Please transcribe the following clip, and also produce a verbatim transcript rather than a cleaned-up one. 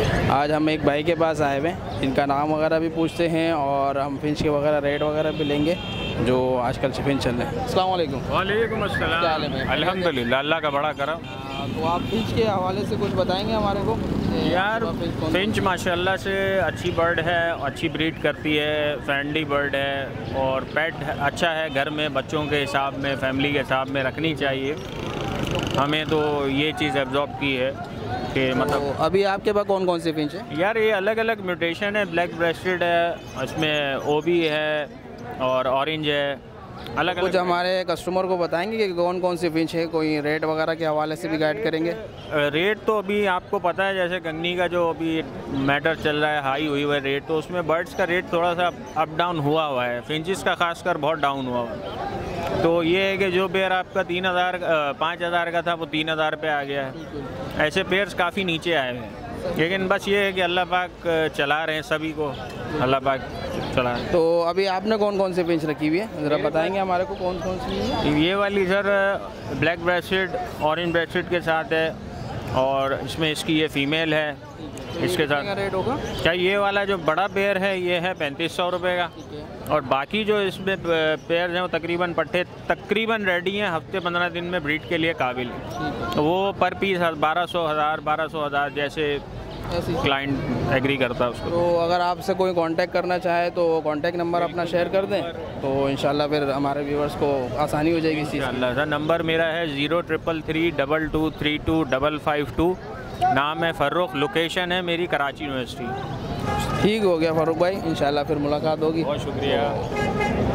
आज हम एक भाई के पास आए हुए हैं, इनका नाम वगैरह भी पूछते हैं और हम फिंच के वगैरह रेट वगैरह भी लेंगे जो आजकल से फिंच चल रहे हैं। अस्सलाम वालेकुम। वालेकुम अस्सलाम। क्या हाल है भाई? अल्हम्दुलिल्लाह, अल्लाह का बड़ा करम। तो आप फिंच के हवाले से कुछ बताएंगे हमारे को? यार फिंच माशाल्लाह से अच्छी बर्ड है, अच्छी ब्रीड करती है, फ्रेंडली बर्ड है और पेट अच्छा है, घर में बच्चों के हिसाब में, फैमिली के हिसाब में रखनी चाहिए। हमें तो ये चीज़ एब्जॉर्ब की है कि मतलब तो अभी आपके पास कौन कौन सी फिंच है? यार ये अलग अलग म्यूटेशन है, ब्लैक ब्रेस्टेड है, उसमें ओबी है और ऑरेंज है, अलग कुछ अलग। हमारे कस्टमर को बताएंगे कि कौन कौन सी फिंच है, कोई रेट वगैरह के हवाले से भी गाइड करेंगे? रेट तो अभी आपको पता है, जैसे गंगनी का जो अभी मैटर चल रहा है, हाई हुई हुआ है रेट, तो उसमें बर्ड्स का रेट थोड़ा सा अप डाउन हुआ हुआ है, फिंचेस का खासकर बहुत डाउन हुआ हुआ है। तो ये है कि जो पेयर आपका तीन हज़ार पाँच हज़ार का था वो तीन हज़ार पे आ गया है। ऐसे पेयर्स काफ़ी नीचे आए हैं, लेकिन बस ये है कि अल्लाह पाक चला रहे हैं सभी को, अल्लाह पाक चला रहे हैं। तो अभी आपने कौन कौन सी फिंच रखी हुई है, ज़रा बताएंगे हमारे को कौन कौन सी है? ये वाली sir black breasted orange breasted के साथ है और इसमें इसकी ये फीमेल है, इसके साथ रेट होगा क्या? ये वाला जो बड़ा पेयर है ये है पैंतीस सौ रुपये का और बाकी जो इसमें पेयर हैं वो तकरीबन पट्टे तकरीबन रेडी हैं, हफ्ते पंद्रह दिन में ब्रीड के लिए काबिल है। तो वो पर पीस बारह सौ हज़ार बारह सौ हज़ार जैसे क्लाइंट एग्री करता है उसको। तो अगर आपसे कोई कांटेक्ट करना चाहे तो कांटेक्ट नंबर अपना शेयर कर दें तो इंशाल्लाह फिर हमारे व्यूवर्स को आसानी हो जाएगी इस चीज़ की। इंशाल्लाह सर, नंबर मेरा है zero triple three double two three two double five two, नाम है फ़र्रुख, लोकेशन है मेरी कराची यूनिवर्सिटी। ठीक हो गया फ़ारूक भाई, इंशाल्लाह फिर मुलाकात होगी। बहुत शुक्रिया।